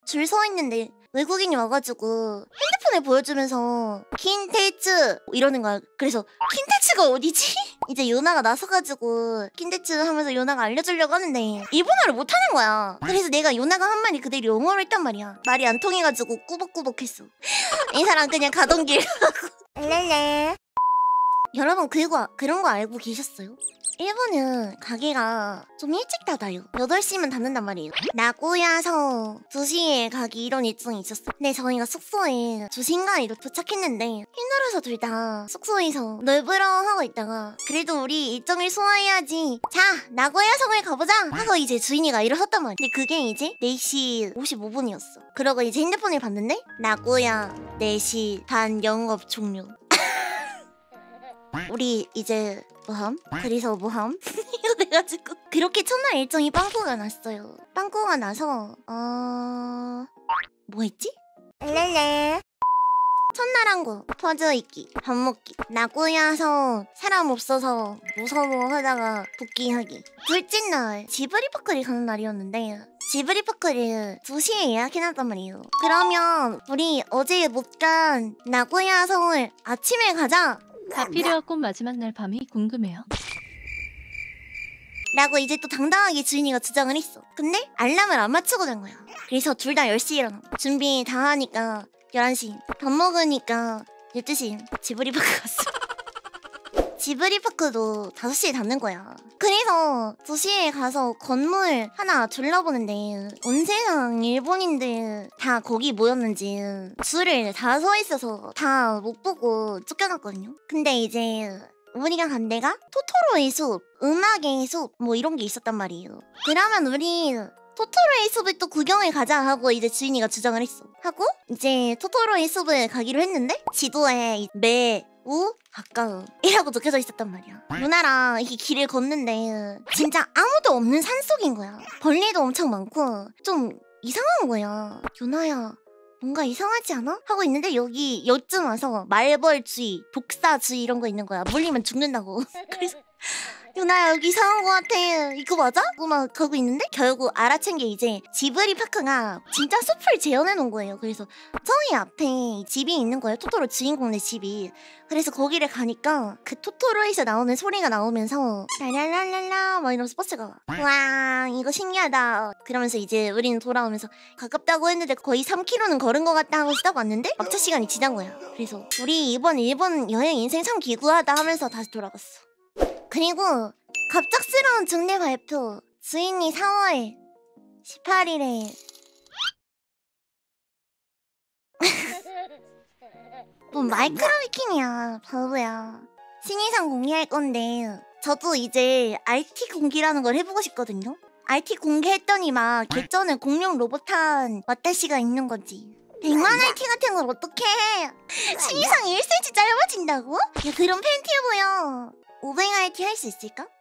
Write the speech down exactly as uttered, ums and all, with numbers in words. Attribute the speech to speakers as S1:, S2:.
S1: 줄 서 있는데 외국인이 와가지고 핸드폰을 보여주면서 킨테츠 이러는 거야. 그래서 킨테츠가 어디지? 이제 요나가 나서가지고 킨테츠 하면서 요나가 알려주려고 하는데 일본어를 못하는 거야. 그래서 내가 요나가 한 말이 그대로 영어로 했단 말이야. 말이 안 통해가지고 꾸벅꾸벅했어. 이 사람 그냥 가던 길 가고. 랄랄라. 여러분 그거 그런 거 알고 계셨어요? 일본은 가게가 좀 일찍 닫아요. 여덟 시면 닫는단 말이에요. 나고야서 두 시에 가기 이런 일정이 있었어. 근데 저희가 숙소에 두 시인가에 도착했는데 힘들어서 둘 다 숙소에서 널브러 하고 있다가 그래도 우리 일정을 소화해야지. 자, 나고야성을 가보자 하고 이제 주인이가 일어섰단 말이야. 근데 그게 이제 네 시 오십오 분이었어. 그러고 이제 핸드폰을 봤는데 나고야 네 시 반 영업 종료. 우리 이제 뭐함? 그래서 뭐함? 이거 돼가지고 그렇게 첫날 일정이 빵꾸가 났어요. 빵꾸가 나서 어... 뭐 했지? 랄랄라. 첫날 한 거 퍼져 있기, 밥 먹기, 나고야서 사람 없어서 무서워 하다가 복귀하기. 둘째 날 지브리파크를 가는 날이었는데 지브리파크를 두 시에 예약해놨단 말이에요. 그러면 우리 어제 못 간 나고야성을 아침에 가자
S2: 다 필요하고 마지막 날 밤이 궁금해요.
S1: 라고 이제 또 당당하게 주인이가 주장을 했어. 근데 알람을 안 맞추고 잔 거야. 그래서 둘 다 열 시에 일어나. 준비 다 하니까 열한 시. 밥 먹으니까 열두 시. 지브리파크 갔어. 지브리파크도 다섯 시에 닫는 거야. 그래서 두 시에 가서 건물 하나 둘러보는데 온 세상 일본인들 다 거기 모였는지 줄을 다 서 있어서 다 못 보고 쫓겨났거든요. 근데 이제 우리가 간 데가 토토로의 숲, 음악의 숲 뭐 이런 게 있었단 말이에요. 그러면 우리 토토로의 숲을 또 구경을 가자 하고 이제 주인이가 주장을 했어. 하고 이제 토토로의 숲을 가기로 했는데 지도에 매우 가까움 이라고 적혀져 있었단 말이야. 누나랑 이렇게 길을 걷는데 진짜 아무도 없는 산속인 거야. 벌레도 엄청 많고 좀 이상한 거야. 유나야 뭔가 이상하지 않아? 하고 있는데 여기 여쯤 와서 말벌쥐, 독사쥐 이런 거 있는 거야. 물리면 죽는다고. 그래서 유나야 여기 이상한 거 같아. 이거 맞아? 막 가고 있는데 결국 알아챈 게 이제 지브리파크가 진짜 숲을 재현해 놓은 거예요. 그래서 저희 앞에 집이 있는 거예요. 토토로 주인공네 집이. 그래서 거기를 가니까 그 토토로에서 나오는 소리가 나오면서 랄랄랄랄라 막 이러면서 버스가 와. 와 이거 신기하다. 그러면서 이제 우리는 돌아오면서 가깝다고 했는데 거의 삼 킬로미터는 걸은 것 같다 하고 딱 왔는데 막차 시간이 지난 거야. 그래서 우리 이번 일본 여행 인생 참 기구하다 하면서 다시 돌아갔어. 그리고 갑작스러운 중대 발표. 주인이 사월 십팔일에 뭐 마이크로위킹이야 바보야. 신의상 공개할 건데 저도 이제 알티 공개라는 걸 해보고 싶거든요. 알티 공개했더니 막 개쩌는 공룡 로봇한 왓다시가 있는 거지. 백만 알티 같은 걸 어떡해. 신의상 일 센티미터 짧아진다고? 야 그럼 팬티 보여. 오백 알티 할 수 있을까?